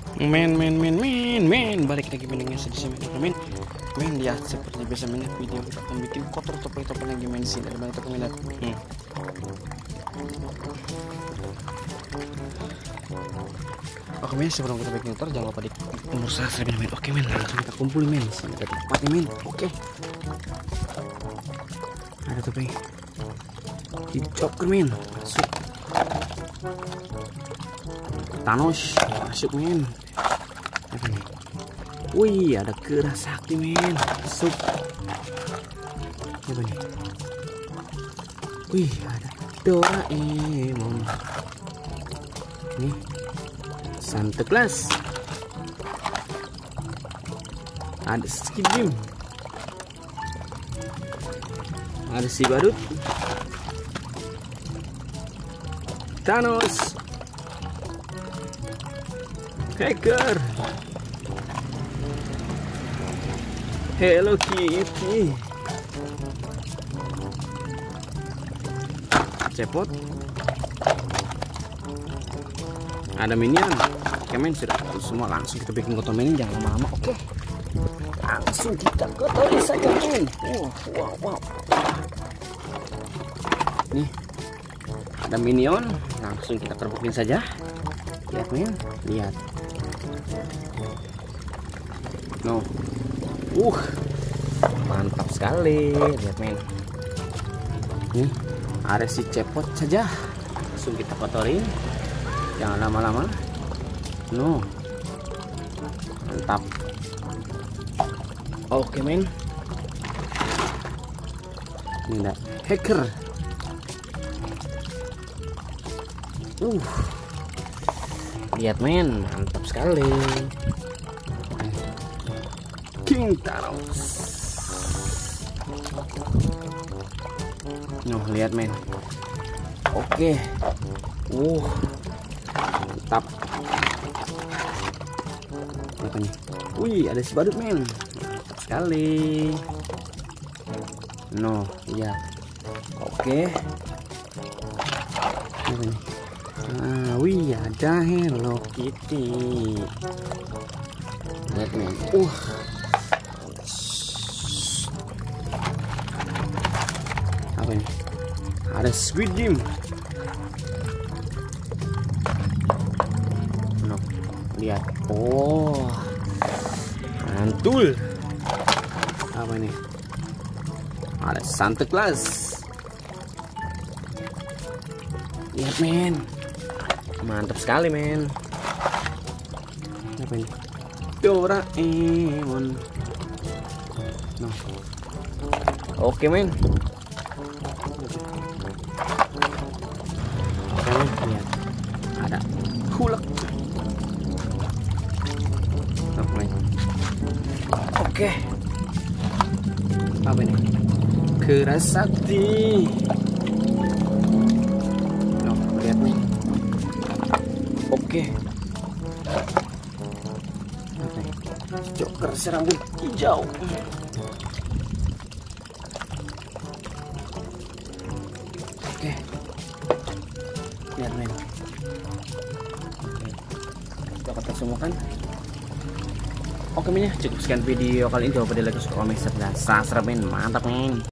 Men, balik lagi menengnya sedih men. Men ya seperti biasa men, video kita akan bikin kotor topeng lagi main di sini. Ada banyak topeng men. Oke men, sebelum kita bikin kotor jangan lupa di umur subscribe men. Oke men, langsung kita kumpul men. Sini ada tempat men. Oke. Ada topeng. Joker men, masuk. Thanos masuk men. Apa nih? Wih, ada Kera Sakti men, masuk. Apa nih? Wih, ada Doraemon. Nih, Santa Claus. Ada Squid Game. Ada si badut. Thanos. Hacker. Hello Kitty. Cepot. Ada minion. Oke men, sudah semua, langsung kita bikin kotor minion, jangan lama-lama. Oke. Langsung kita kotori saja men. Wow. Nih. Ada minion, langsung kita kerbukin saja. Lihat men, lihat. No. Mantap sekali. Lihat men. Nih, ada si cepot saja. Langsung kita kotorin. Jangan lama-lama. No. Mantap. Oke men. Ini ada hacker. Lihat men, mantap sekali. King Thanos. Lihat men. Oke. Mantap. Apa nih? Wih, ada si badut men. Mantap sekali. Lihat. Oke. Apa nih? Wih, ada Hello Kitty. Lihat men. Apa ini? Ada Squid Game. Lihat. Mantul. Apa ini? Ada Santa Claus. Lihat men. Mantap sekali men. Apa ini? Doraemon. Oke men. Oke men, lihat. Ada Hulk. Oke. Apa ini? Kera Sakti. Lihat nih. Oke. Joker serambut hijau. Oke. Lihat men. Kita semua kan. Oke men ya, cukup sekian video kali ini. Jangan lupa di like, subscribe, komen, dan subscribe men. Mantap men.